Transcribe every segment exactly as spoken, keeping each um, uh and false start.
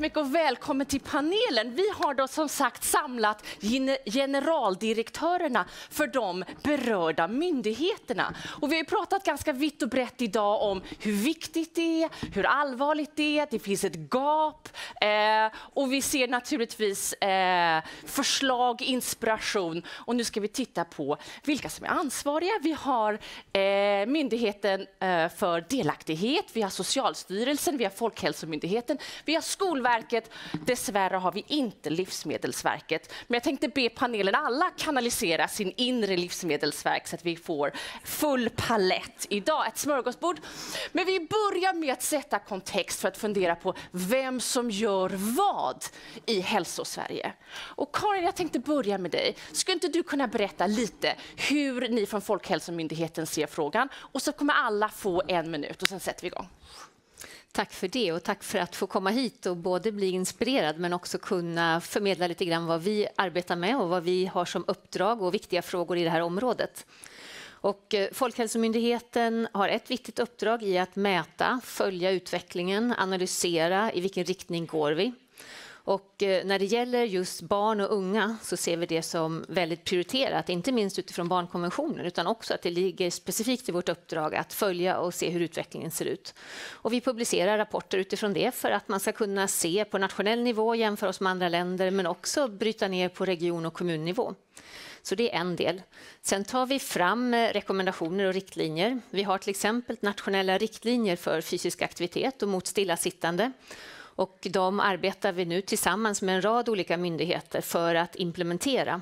mycket och välkommen till panelen. Vi har då som sagt samlat generaldirektörerna för de berörda myndigheterna. Och vi har pratat ganska vitt och brett idag om hur viktigt det är, hur allvarligt det är, det finns ett gap eh, och vi ser naturligtvis eh, förslag, inspiration. Och nu ska vi titta på vilka som är ansvariga. Vi har eh, myndigheten eh, för delaktighet, vi har Socialstyrelsen, vi har Folkhälsomyndigheten, vi har Skolverket. Dessvärre har vi inte Livsmedelsverket. Men jag tänkte be panelen alla kanalisera sin inre livsmedelsverk så att vi får full palett idag, ett smörgåsbord. Men vi börjar med att sätta kontext för att fundera på vem som gör vad i Hälsosverige. Och Karin, jag tänkte börja med dig. Skulle inte du kunna berätta lite hur ni från Folkhälsomyndigheten ser frågan? Och så kommer alla få en minut och sen sätter vi igång. Tack för det och tack för att få komma hit och både bli inspirerad men också kunna förmedla lite grann vad vi arbetar med och vad vi har som uppdrag och viktiga frågor i det här området. Och Folkhälsomyndigheten har ett viktigt uppdrag i att mäta, följa utvecklingen, analysera i vilken riktning går vi. Och när det gäller just barn och unga så ser vi det som väldigt prioriterat, inte minst utifrån barnkonventionen utan också att det ligger specifikt i vårt uppdrag att följa och se hur utvecklingen ser ut. Och vi publicerar rapporter utifrån det för att man ska kunna se på nationell nivå, jämföra oss med andra länder men också bryta ner på region- och kommunnivå. Så det är en del. Sen tar vi fram rekommendationer och riktlinjer. Vi har till exempel nationella riktlinjer för fysisk aktivitet och mot stillasittande. Och de arbetar vi nu tillsammans med en rad olika myndigheter för att implementera.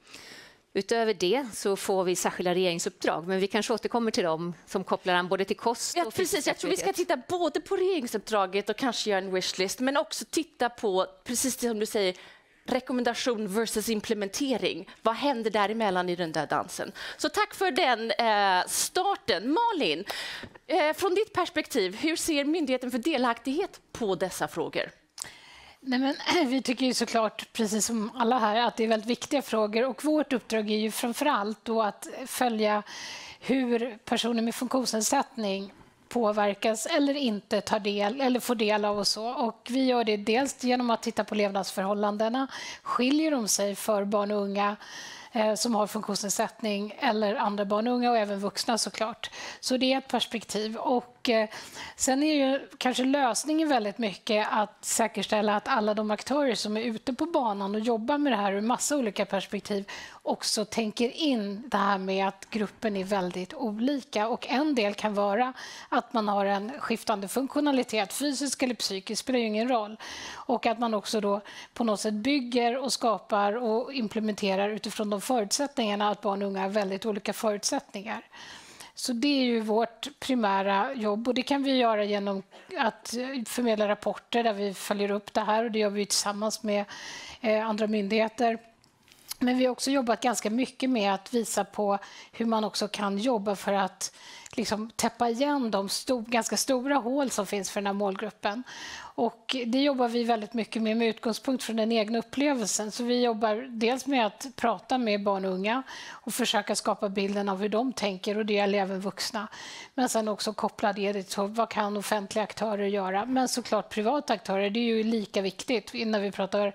Utöver det så får vi särskilda regeringsuppdrag, men vi kanske återkommer till dem som kopplar an både till kost och ja, precis. Jag tror vi ska titta både på regeringsuppdraget och kanske göra en wishlist, men också titta på, precis som du säger, rekommendation versus implementering. Vad händer däremellan i den där dansen? Så tack för den eh, starten. Malin, eh, från ditt perspektiv, hur ser Myndigheten för delaktighet på dessa frågor? Nej, men, vi tycker ju såklart, precis som alla här, att det är väldigt viktiga frågor. Och vårt uppdrag är ju framförallt då att följa hur personer med funktionsnedsättning påverkas eller inte tar del eller får del av och så. Och vi gör det dels genom att titta på levnadsförhållandena. Skiljer de sig för barn och unga eh, som har funktionsnedsättning eller andra barn och unga och även vuxna såklart. Så det är ett perspektiv. Och eh, sen är ju kanske lösningen väldigt mycket att säkerställa att alla de aktörer som är ute på banan och jobbar med det här ur massa olika perspektiv också tänker in det här med att gruppen är väldigt olika. Och en del kan vara att man har en skiftande funktionalitet, fysisk eller psykisk, spelar ju ingen roll. Och att man också då på något sätt bygger och skapar och implementerar utifrån de förutsättningarna att barn och unga har väldigt olika förutsättningar. Så det är ju vårt primära jobb och det kan vi göra genom att förmedla rapporter där vi följer upp det här och det gör vi tillsammans med andra myndigheter. Men vi har också jobbat ganska mycket med att visa på hur man också kan jobba för att liksom täppa igen de stor, ganska stora hål som finns för den här målgruppen. Och det jobbar vi väldigt mycket med med utgångspunkt från den egna upplevelsen. Så vi jobbar dels med att prata med barn och unga och försöka skapa bilden av hur de tänker och det gäller även vuxna. Men sen också koppla det till vad kan offentliga aktörer göra. Men såklart privata aktörer, det är ju lika viktigt när vi pratar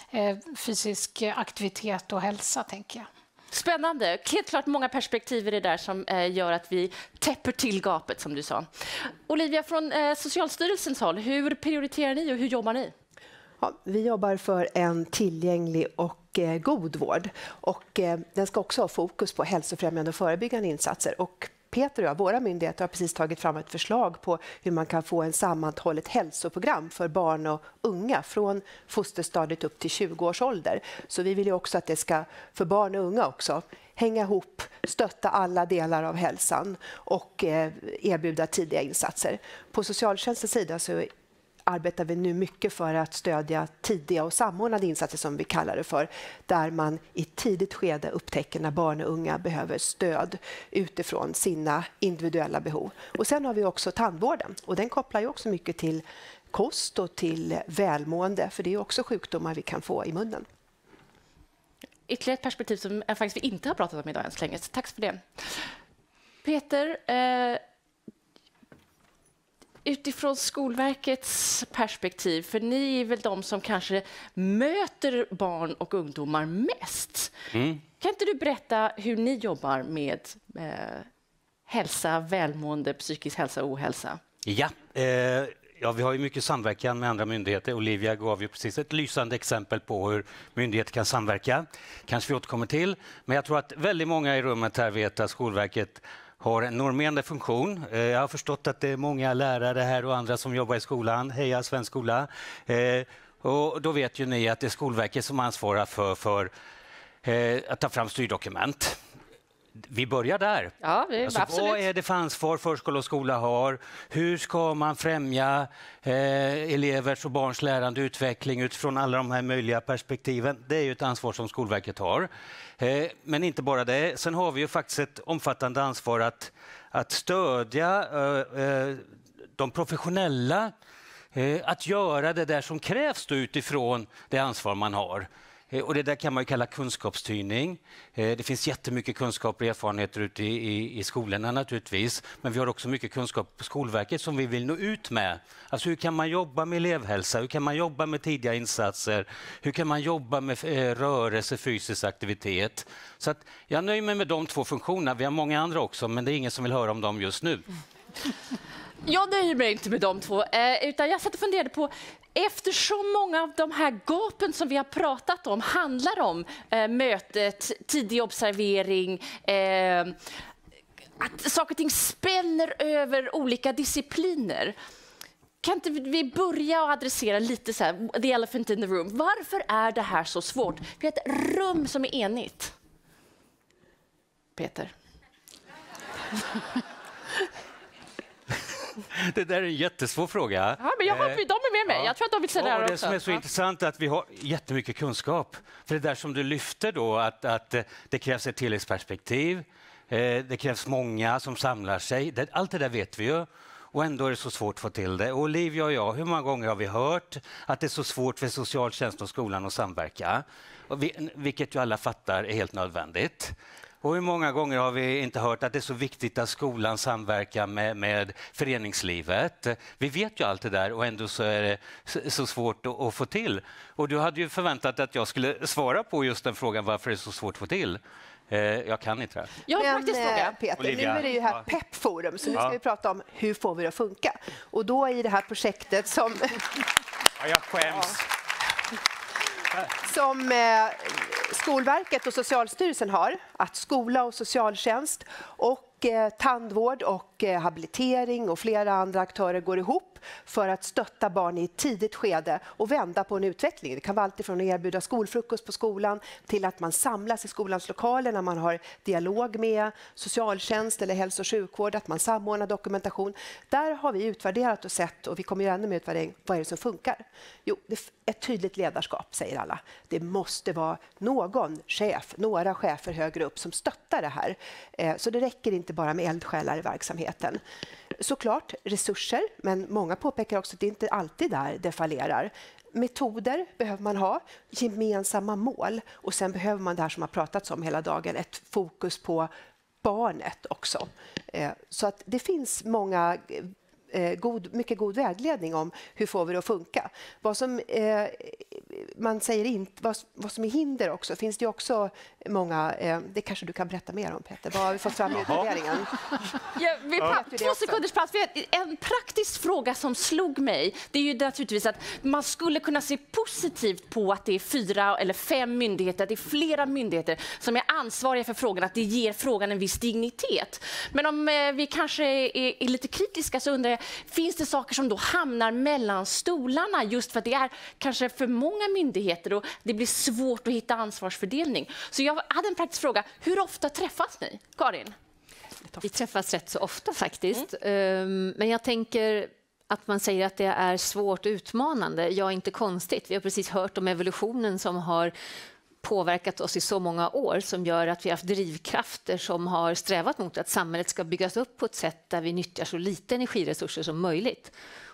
fysisk aktivitet och hälsa, tänker jag. Spännande. Helt klart många perspektiv i det där som eh, gör att vi täpper till gapet, som du sa. Olivia, från eh, Socialstyrelsens håll, hur prioriterar ni och hur jobbar ni? Ja, vi jobbar för en tillgänglig och eh, god vård. Och, eh, den ska också ha fokus på hälsofrämjande och förebyggande insatser. Och Peter och jag, våra myndigheter, har precis tagit fram ett förslag på hur man kan få en sammanhållet hälsoprogram för barn och unga från fosterstadiet upp till tjugo års ålder. Så vi vill ju också att det ska, för barn och unga också, hänga ihop, stötta alla delar av hälsan och eh, erbjuda tidiga insatser. På socialtjänstens sida så arbetar vi nu mycket för att stödja tidiga och samordnade insatser som vi kallar det för, där man i tidigt skede upptäcker när barn och unga behöver stöd utifrån sina individuella behov. Och sen har vi också tandvården och den kopplar ju också mycket till kost och till välmående, för det är också sjukdomar vi kan få i munnen. Ytterligare ett perspektiv som faktiskt vi inte har pratat om idag än så länge, så tack för det. Peter, eh, utifrån Skolverkets perspektiv, för ni är väl de som kanske möter barn och ungdomar mest. Mm. Kan inte du berätta hur ni jobbar med eh, hälsa, välmående, psykisk hälsa och ohälsa? Ja, eh, ja, vi har ju mycket samverkan med andra myndigheter. Olivia gav ju precis ett lysande exempel på hur myndigheter kan samverka. Kanske vi återkommer till. Men jag tror att väldigt många i rummet här vet att Skolverket har en normerande funktion. Eh, jag har förstått att det är många lärare här och andra som jobbar i skolan. Heja svensk skola. Eh, och då vet ju ni att det är Skolverket som ansvarar för, för eh, att ta fram styrdokument. Vi börjar där. Ja, det är alltså, absolut. Vad är det för ansvar förskola och skola har? Hur ska man främja eh, elevers och barns lärande och utveckling utifrån alla de här möjliga perspektiven? Det är ju ett ansvar som Skolverket har. Eh, men inte bara det. Sen har vi ju faktiskt ett omfattande ansvar att, att stödja eh, eh, de professionella eh, att göra det där som krävs då utifrån det ansvar man har. Och det där kan man ju kalla kunskapsstyrning. Det finns jättemycket kunskap och erfarenheter ute i, i, i skolorna naturligtvis. Men vi har också mycket kunskap på Skolverket som vi vill nå ut med. Alltså hur kan man jobba med elevhälsa? Hur kan man jobba med tidiga insatser? Hur kan man jobba med eh, rörelse, fysisk aktivitet? Så att jag nöjer mig med de två funktionerna. Vi har många andra också, men det är ingen som vill höra om dem just nu. Jag nöjer mig inte med de två, eh, utan jag satt och funderade på, eftersom många av de här gapen som vi har pratat om handlar om eh, mötet, tidig observering, eh, att saker och ting spänner över olika discipliner. Kan inte vi börja och adressera lite så här, the elephant in the room. Varför är det här så svårt? Vi har ett rum som är enigt. Peter. Det där är en jättesvår fråga. Ja, men jag har, de är med mig. Ja. Jag tror att de vill säga ja, det det också. som är så ja. intressant är att vi har jättemycket kunskap. För det där som du lyfter då, att, att det krävs ett tilläggsperspektiv. Det krävs många som samlar sig. Allt det där vet vi ju. Och ändå är det så svårt att få till det. Och Olivia och jag, hur många gånger har vi hört att det är så svårt för socialtjänst och skolan att samverka? Och vi, vilket ju alla fattar är helt nödvändigt. Och hur många gånger har vi inte hört att det är så viktigt att skolan samverkar med, med föreningslivet? Vi vet ju allt det där och ändå så är det så, så svårt att, att få till. Och du hade ju förväntat att jag skulle svara på just den frågan, varför det är så svårt att få till. Eh, jag kan inte det. Jag har Men, faktiskt fråga. Peter, Olivia. nu är det ju här Ja. PEP-forum, så nu ska Ja. vi prata om hur får vi det att funka. Och då i det här projektet som... Ja, jag skäms. som eh, Skolverket och Socialstyrelsen har, att skola och socialtjänst och eh, tandvård och eh, habilitering och flera andra aktörer går ihop för att stötta barn i ett tidigt skede och vända på en utveckling. Det kan vara allt ifrån att erbjuda skolfrukost på skolan till att man samlas i skolans lokaler när man har dialog med socialtjänst eller hälso- och sjukvård, att man samordnar dokumentation. Där har vi utvärderat och sett, och vi kommer göra ännu mer utvärdering, vad är det som funkar? Jo, det är ett tydligt ledarskap, säger alla. Det måste vara någon chef, några chefer högre upp som stöttar det här. Så det räcker inte bara med eldsjälar i verksamheten. Såklart resurser, men många påpekar också att det inte alltid där det fallerar. Metoder behöver man ha, gemensamma mål, och sen behöver man det här som har pratats om hela dagen, ett fokus på barnet också. Så att det finns många God, mycket god vägledning om hur får vi det att funka. Vad som, eh, man säger inte, vad, vad som är hinder också, finns det också många, eh, det kanske du kan berätta mer om, Peter. Vad har vi fått fram i utvärderingen? Ja, vi ja. Två sekunders paus. En praktisk fråga som slog mig, det är ju naturligtvis att man skulle kunna se positivt på att det är fyra eller fem myndigheter, det är flera myndigheter som är ansvariga för frågan, att det ger frågan en viss dignitet. Men om eh, vi kanske är, är lite kritiska, så undrar jag, finns det saker som då hamnar mellan stolarna just för att det är kanske för många myndigheter och det blir svårt att hitta ansvarsfördelning? Så jag hade en praktisk fråga. Hur ofta träffas ni? Karin? Vi träffas rätt så ofta faktiskt. Mm. Men jag tänker att man säger att det är svårt och utmanande. Ja, inte konstigt. Vi har precis hört om evolutionen som har påverkat oss i så många år, som gör att vi har haft drivkrafter som har strävat mot att samhället ska byggas upp på ett sätt där vi nyttjar så lite energiresurser som möjligt.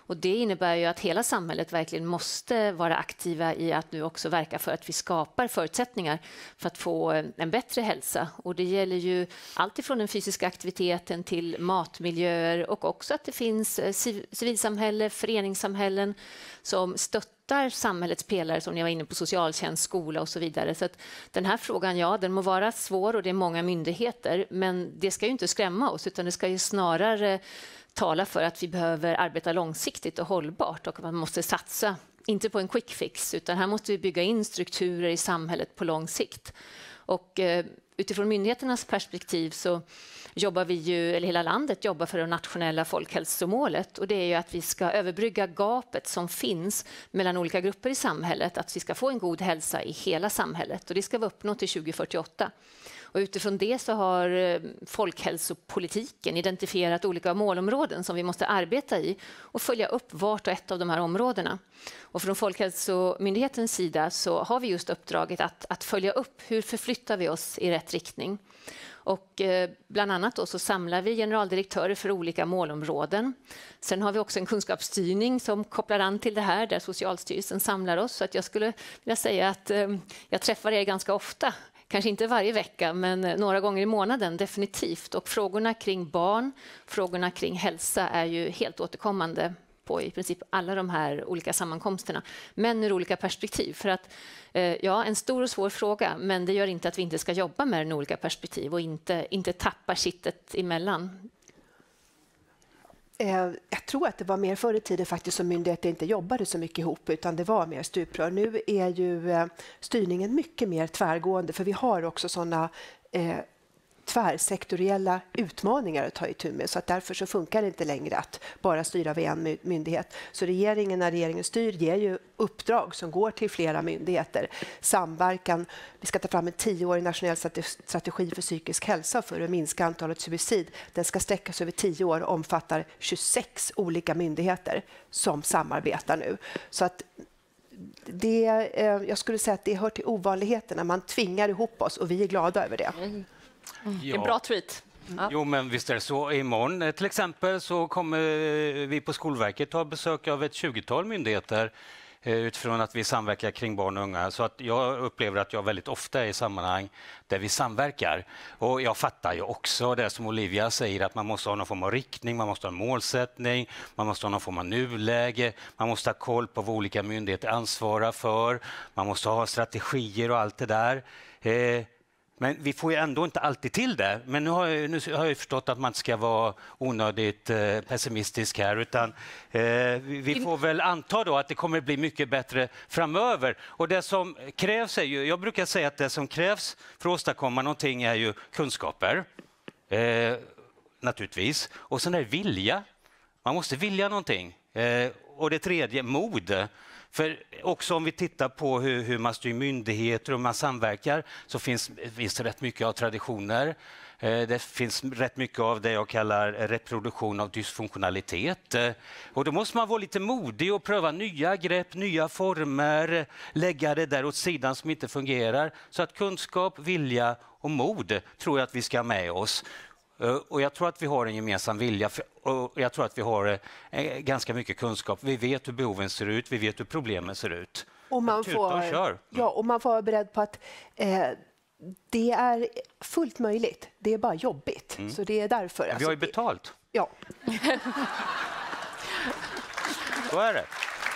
Och det innebär ju att hela samhället verkligen måste vara aktiva i att nu också verka för att vi skapar förutsättningar för att få en bättre hälsa. Och det gäller ju allt ifrån den fysiska aktiviteten till matmiljöer och också att det finns civilsamhälle, föreningssamhällen som stöttar samhällets pelare som ni var inne på, socialtjänst, skola och så vidare. Så att den här frågan, ja, den må vara svår och det är många myndigheter, men det ska ju inte skrämma oss utan det ska ju snarare tala för att vi behöver arbeta långsiktigt och hållbart och att man måste satsa, inte på en quick fix, utan här måste vi bygga in strukturer i samhället på lång sikt. Och eh, utifrån myndigheternas perspektiv så jobbar vi ju, eller hela landet jobbar för det nationella folkhälsomålet och det är ju att vi ska överbrygga gapet som finns mellan olika grupper i samhället, att vi ska få en god hälsa i hela samhället och det ska vi uppnå till tjugo fyrtioåtta. Och utifrån det så har folkhälsopolitiken identifierat olika målområden som vi måste arbeta i och följa upp vart och ett av de här områdena. Och från Folkhälsomyndighetens sida så har vi just uppdraget att, att följa upp hur förflyttar vi oss i rätt riktning. Och eh, bland annat då så samlar vi generaldirektörer för olika målområden. Sen har vi också en kunskapsstyrning som kopplar an till det här där Socialstyrelsen samlar oss. Så att jag skulle vilja säga att eh, jag träffar er ganska ofta. Kanske inte varje vecka, men några gånger i månaden definitivt. Och frågorna kring barn, frågorna kring hälsa är ju helt återkommande på i princip alla de här olika sammankomsterna. Men ur olika perspektiv. För att, eh, ja, en stor och svår fråga, men det gör inte att vi inte ska jobba med den olika perspektiv och inte, inte tappa kittet emellan. Jag tror att det var mer förr i tiden faktiskt som myndigheter inte jobbade så mycket ihop utan det var mer stuprör. Nu är ju styrningen mycket mer tvärgående för vi har också sådana eh, tvärsektoriella utmaningar att ta itu med så att därför så funkar det inte längre att bara styra vid en myndighet. Så regeringen när regeringen styr ger ju uppdrag som går till flera myndigheter. Samverkan, vi ska ta fram en tioårig nationell strategi för psykisk hälsa för att minska antalet suicid. Den ska sträckas över tio år och omfattar tjugosex olika myndigheter som samarbetar nu. Så att det, jag skulle säga att det hör till ovanligheterna. Man tvingar ihop oss och vi är glada över det. Mm. Ja. En bra tweet. Ja. Jo, men visst är det så. Imorgon till exempel så kommer vi på Skolverket ta besök av ett tjugotal myndigheter utifrån att vi samverkar kring barn och unga. Så att jag upplever att jag väldigt ofta är i sammanhang där vi samverkar. Och jag fattar ju också det som Olivia säger att man måste ha någon form av riktning, man måste ha en målsättning, man måste ha någon form av nuläge, man måste ha koll på vad olika myndigheter ansvarar för, man måste ha strategier och allt det där. Eh, Men vi får ju ändå inte alltid till det. Men nu har jag, nu har jag förstått att man inte ska vara onödigt eh, pessimistisk här. Utan eh, vi, vi får väl anta då att det kommer att bli mycket bättre framöver. Och det som krävs är ju, jag brukar säga att det som krävs för att åstadkomma någonting är ju kunskaper. Eh, naturligtvis. Och sen är det vilja. Man måste vilja någonting. Eh, och det tredje, mod. För också om vi tittar på hur, hur man styr myndigheter och man samverkar så finns, finns det rätt mycket av traditioner. Eh, det finns rätt mycket av det jag kallar reproduktion av dysfunktionalitet. Eh, och då måste man vara lite modig och pröva nya grepp, nya former, lägga det där åt sidan som inte fungerar. Så att kunskap, vilja och mod tror jag att vi ska ha med oss. Och jag tror att vi har en gemensam vilja och jag tror att vi har ganska mycket kunskap. Vi vet hur behoven ser ut, vi vet hur problemen ser ut. Och man får, kör. Ja, och man får vara beredd på att eh, det är fullt möjligt. Det är bara jobbigt. Mm. Så det är därför. Vi alltså, har ju betalt. Ja. Så är det.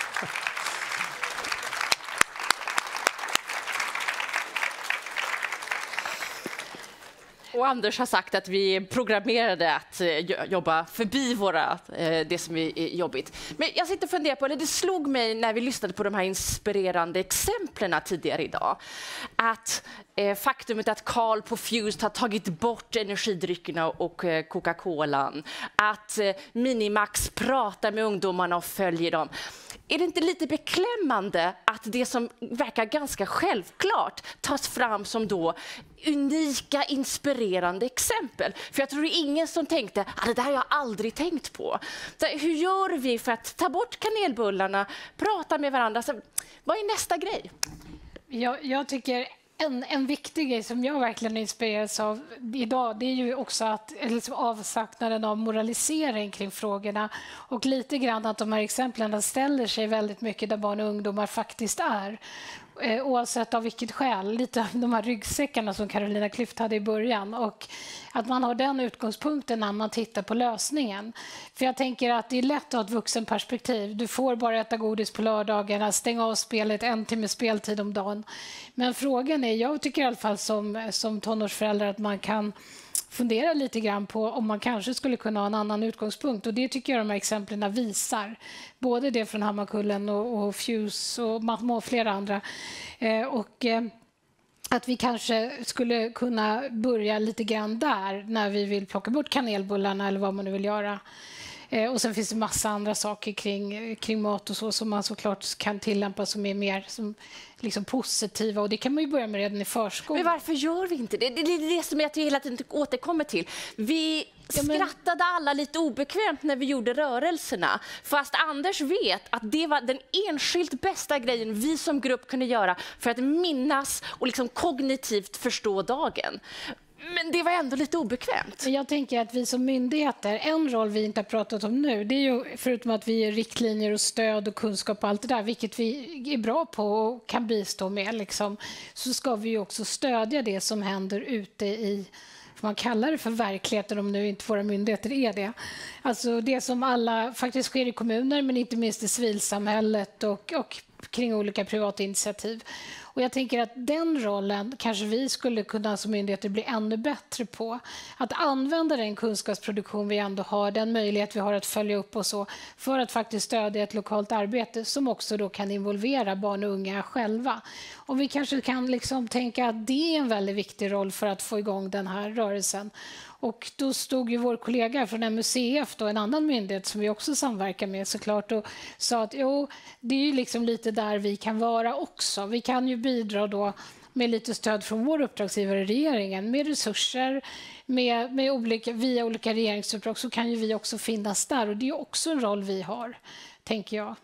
Och Anders har sagt att vi är programmerade att jobba förbi våra, det som är jobbigt. Men jag sitter och funderar på, eller det slog mig när vi lyssnade på de här inspirerande exemplen tidigare idag, att eh, faktumet att Carl på Fused har tagit bort energidryckerna och eh, Coca-Colan, att eh, Minimax pratar med ungdomarna och följer dem. Är det inte lite beklämmande att det som verkar ganska självklart tas fram som då unika, inspirerande exempel? För jag tror det är ingen som tänkte att ah, det där har jag aldrig tänkt på. Så hur gör vi för att ta bort kanelbullarna, prata med varandra? Så, vad är nästa grej? Jag, jag tycker En, en viktig grej som jag verkligen inspireras av idag, det är ju också att liksom avsaknaden av moralisering kring frågorna och lite grann att de här exemplen ställer sig väldigt mycket där barn och ungdomar faktiskt är. Eh, oavsett av vilket skäl, lite av de här ryggsäckarna som Carolina Klüft hade i början, och att man har den utgångspunkten när man tittar på lösningen. För jag tänker att det är lätt att ha ett vuxenperspektiv. Du får bara äta godis på lördagarna, stänga av spelet, en timme speltid om dagen. Men frågan är, jag tycker i alla fall som, som tonårsförälder att man kan fundera lite grann på om man kanske skulle kunna ha en annan utgångspunkt. Och det tycker jag de här exemplen visar. Både det från Hammarkullen och, och Fuse och, och flera andra. Eh, och eh, att vi kanske skulle kunna börja lite grann där när vi vill plocka bort kanelbullarna eller vad man nu vill göra. Eh, och sen finns det massa andra saker kring, kring mat och så som man såklart kan tillämpa som är mer som, liksom positiva, och det kan man ju börja med redan i förskolan. Men varför gör vi inte det? Det är det som jag hela tiden återkommer till. Vi ja, men... skrattade alla lite obekvämt när vi gjorde rörelserna, fast Anders vet att det var den enskilt bästa grejen vi som grupp kunde göra för att minnas och liksom kognitivt förstå dagen. Men det var ändå lite obekvämt. Jag tänker att vi som myndigheter, en roll vi inte har pratat om nu, det är ju förutom att vi ger riktlinjer och stöd och kunskap och allt det där, vilket vi är bra på och kan bistå med, liksom, så ska vi ju också stödja det som händer ute i, för man kallar det för verkligheten om nu inte våra myndigheter är det. Alltså det som alla faktiskt sker i kommuner, men inte minst i civilsamhället och, och kring olika privata initiativ. Och jag tänker att den rollen kanske vi skulle kunna som myndigheter bli ännu bättre på. Att använda den kunskapsproduktion vi ändå har, den möjlighet vi har att följa upp och så, för att faktiskt stödja ett lokalt arbete som också då kan involvera barn och unga själva. Och vi kanske kan liksom tänka att det är en väldigt viktig roll för att få igång den här rörelsen. Och då stod ju vår kollega från M U C F, då, en annan myndighet som vi också samverkar med såklart, och sa att jo, det är ju liksom lite där vi kan vara också. Vi kan ju bidra då med lite stöd från vår uppdragsgivare regeringen, med resurser, med, med olika, via olika regeringsuppdrag, så kan ju vi också finnas där. Och det är också en roll vi har, tänker jag.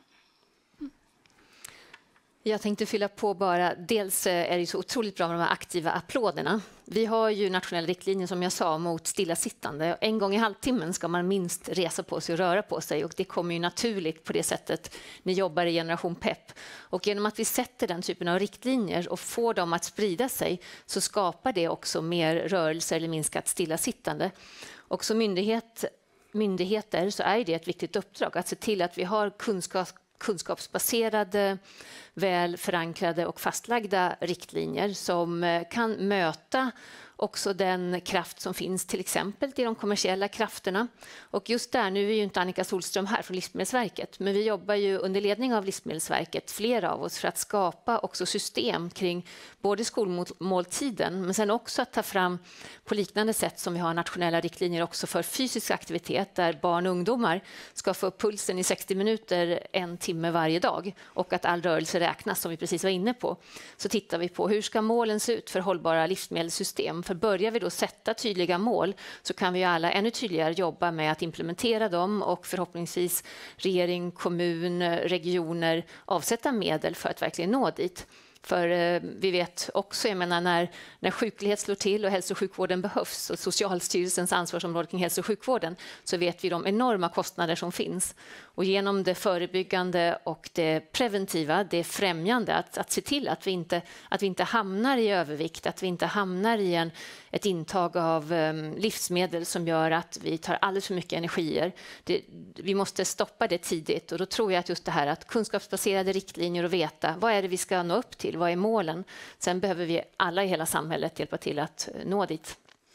Jag tänkte fylla på bara, dels är det så otroligt bra med de här aktiva applåderna. Vi har ju nationella riktlinjer som jag sa mot stillasittande. En gång i halvtimmen ska man minst resa på sig och röra på sig, och det kommer ju naturligt på det sättet ni jobbar i Generation Pep. Och genom att vi sätter den typen av riktlinjer och får dem att sprida sig, så skapar det också mer rörelse eller minskat stillasittande. Och som myndighet, myndigheter så är det ett viktigt uppdrag att se till att vi har kunskap kunskapsbaserade, väl förankrade och fastlagda riktlinjer som kan möta också den kraft som finns till exempel till de kommersiella krafterna. Och just där, nu är ju inte Annika Solström här från Livsmedelsverket, men vi jobbar ju under ledning av Livsmedelsverket, flera av oss, för att skapa också system kring både skolmåltiden, men sen också att ta fram på liknande sätt som vi har nationella riktlinjer också för fysisk aktivitet, där barn och ungdomar ska få upp pulsen i sextio minuter en timme varje dag, och att all rörelse räknas, som vi precis var inne på. Så tittar vi på hur ska målen se ut för hållbara livsmedelssystem. För börjar vi då sätta tydliga mål, så kan vi alla ännu tydligare jobba med att implementera dem, och förhoppningsvis regering, kommun, regioner avsätta medel för att verkligen nå dit. För eh, vi vet också, jag menar, när, när sjuklighet slår till och hälso- och sjukvården behövs, och Socialstyrelsens ansvarsområde kring hälso- och sjukvården, så vet vi de enorma kostnader som finns. Och genom det förebyggande och det preventiva, det främjande, att, att se till att vi, inte, att vi inte hamnar i övervikt, att vi inte hamnar i en, ett intag av um, livsmedel som gör att vi tar alldeles för mycket energier. Det, vi måste stoppa det tidigt, och då tror jag att just det här att kunskapsbaserade riktlinjer och veta vad är det vi ska nå upp till, vad är målen. Sen behöver vi alla i hela samhället hjälpa till att nå dit.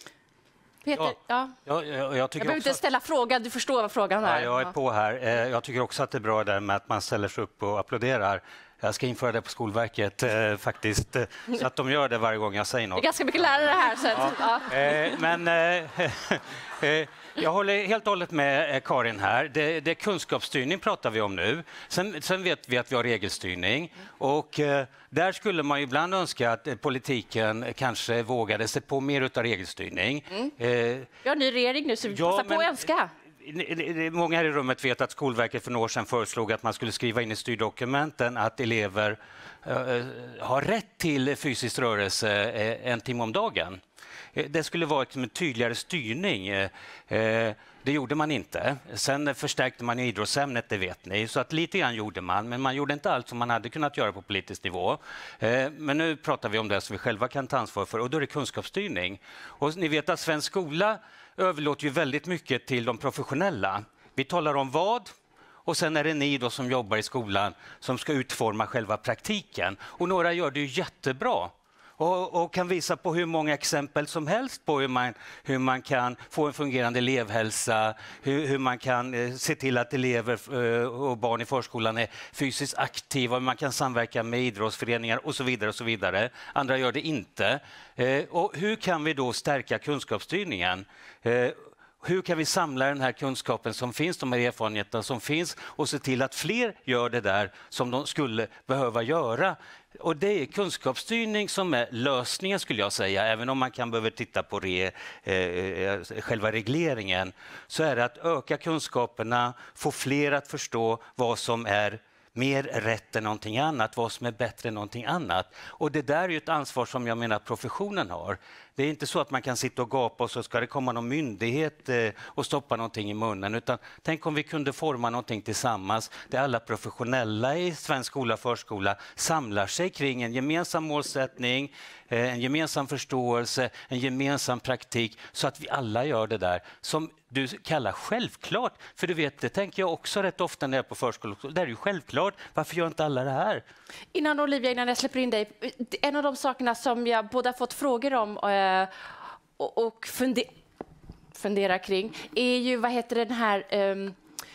Peter, ja. Ja. Ja, jag, jag, jag behöver inte ställa frågan, du förstår vad frågan är. Ja, jag är på här. Jag tycker också att det är bra där med att man ställer sig upp och applåderar. Jag ska införa det på Skolverket eh, faktiskt, så att de gör det varje gång jag säger något. Det är ganska mycket lärare här. Så att, ja. Ja. Eh, men eh, eh, jag håller helt och hållet med Karin här. Det, det är kunskapsstyrning pratar vi om nu. Sen, sen vet vi att vi har regelstyrning. Och eh, där skulle man ju ibland önska att eh, politiken kanske vågade sig på mer utav regelstyrning. Mm. Eh, vi har en ny regering nu, så vi ja, passar på att önska. många här i rummet vet att Skolverket för några år sedan föreslog att man skulle skriva in i styrdokumenten att elever eh, har rätt till fysisk rörelse eh, en timme om dagen. Eh, det skulle vara en tydligare styrning. Eh, det gjorde man inte. Sen förstärkte man idrottsämnet, det vet ni. Så att lite grann gjorde man, men man gjorde inte allt som man hade kunnat göra på politisk nivå. Eh, men nu pratar vi om det som vi själva kan ta ansvar för, och då är det kunskapsstyrning. Och ni vet att svensk skola överlåter ju väldigt mycket till de professionella. Vi talar om vad, och sen är det ni då som jobbar i skolan som ska utforma själva praktiken. Och några gör det ju jättebra. Och, och kan visa på hur många exempel som helst på hur man, hur man kan få en fungerande elevhälsa, hur, hur man kan eh, se till att elever eh, och barn i förskolan är fysiskt aktiva, hur man kan samverka med idrottsföreningar och så vidare. och så vidare. Andra gör det inte. Eh, och hur kan vi då stärka kunskapsstyrningen? Eh, Hur kan vi samla den här kunskapen som finns, de här erfarenheterna som finns, och se till att fler gör det där som de skulle behöva göra? Och det är kunskapsstyrning som är lösningen, skulle jag säga. Även om man kan behöva titta på re, eh, själva regleringen, så är det att öka kunskaperna, få fler att förstå vad som är mer rätt än någonting annat, vad som är bättre än någonting annat. Och det där är ju ett ansvar som jag menar professionen har. Det är inte så att man kan sitta och gapa och så ska det komma någon myndighet eh, och stoppa någonting i munnen. Utan tänk om vi kunde forma någonting tillsammans där alla professionella i svensk skola och förskola samlar sig kring en gemensam målsättning, eh, en gemensam förståelse, en gemensam praktik, så att vi alla gör det där som du kallar självklart. För du vet, det tänker jag också rätt ofta när jag är på förskolan. Det är ju självklart. Varför gör inte alla det här? Innan Olivia, innan jag släpper in dig. En av de sakerna som jag både har fått frågor om eh, och, och funde, funderar kring är ju, vad heter den här... Eh,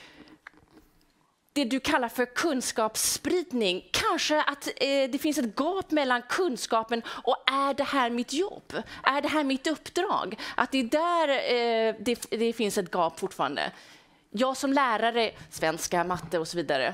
det du kallar för kunskapsspridning. Kanske att eh, det finns ett gap mellan kunskapen och är det här mitt jobb? Är det här mitt uppdrag? Att det är där eh, det, det finns ett gap fortfarande. Jag som lärare, svenska, matte och så vidare.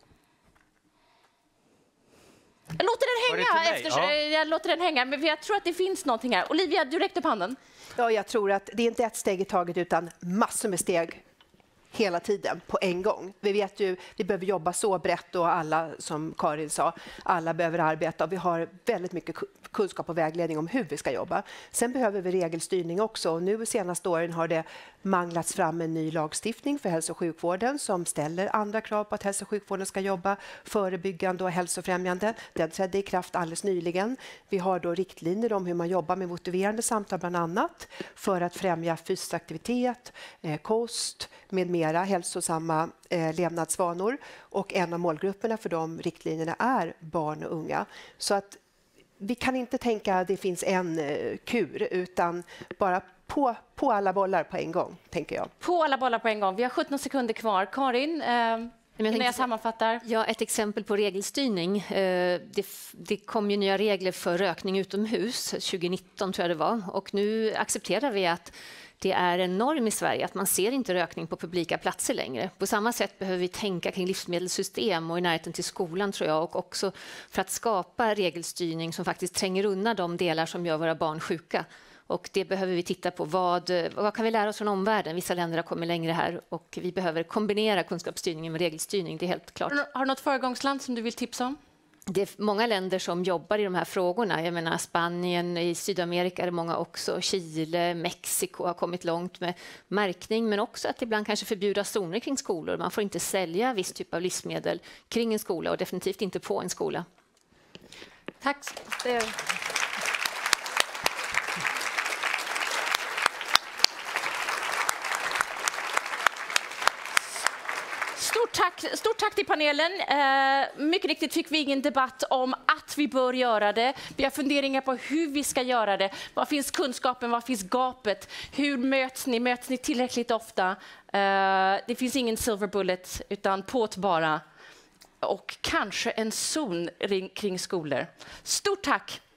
Jag låter den hänga, efter, ja. jag låter den hänga, men jag tror att det finns någonting här. Olivia, du räckte upp handen. Ja, jag tror att det är inte ett steg i taget utan massor med steg hela tiden på en gång. Vi vet ju, vi behöver jobba så brett, och alla, som Karin sa, alla behöver arbeta, och vi har väldigt mycket kunskap och vägledning om hur vi ska jobba. Sen behöver vi regelstyrning också, och nu de senaste åren har det manglats fram en ny lagstiftning för hälso- och sjukvården som ställer andra krav på att hälso- och sjukvården ska jobba förebyggande och hälsofrämjande. Den trädde i kraft alldeles nyligen. Vi har då riktlinjer om hur man jobbar med motiverande samtal bland annat för att främja fysisk aktivitet, eh, kost med mera hälsosamma eh, levnadsvanor, och en av målgrupperna för de riktlinjerna är barn och unga. Så att vi kan inte tänka att det finns en eh, kur, utan bara på, på alla bollar på en gång, tänker jag. På alla bollar på en gång. Vi har sjutton sekunder kvar. Karin, eh, innan jag sammanfattar. Ja, ett exempel på regelstyrning. Eh, det, det kom ju nya regler för rökning utomhus tjugonitton, tror jag det var. Och nu accepterar vi att det är en norm i Sverige att man ser inte rökning på publika platser längre. På samma sätt behöver vi tänka kring livsmedelssystem och i närheten till skolan, tror jag, och också för att skapa regelstyrning som faktiskt tränger undan de delar som gör våra barn sjuka. Och det behöver vi titta på. Vad, vad kan vi lära oss från omvärlden? Vissa länder har kommit längre här, och vi behöver kombinera kunskapsstyrningen med regelstyrning, det är helt klart. Har du något föregångsland som du vill tipsa om? Det är många länder som jobbar i de här frågorna. Jag menar Spanien, i Sydamerika är det många också. Chile, Mexiko har kommit långt med märkning, men också att ibland kanske förbjuda zoner kring skolor. Man får inte sälja viss typ av livsmedel kring en skola, och definitivt inte på en skola. Tack. Stort tack, stort tack till panelen. Eh, mycket riktigt fick vi ingen debatt om att vi bör göra det. Vi har funderingar på hur vi ska göra det. Var finns kunskapen? Var finns gapet? Hur möts ni? Möts ni tillräckligt ofta? Eh, det finns ingen silver bullet, utan påt bara. Och kanske en zon kring skolor. Stort tack!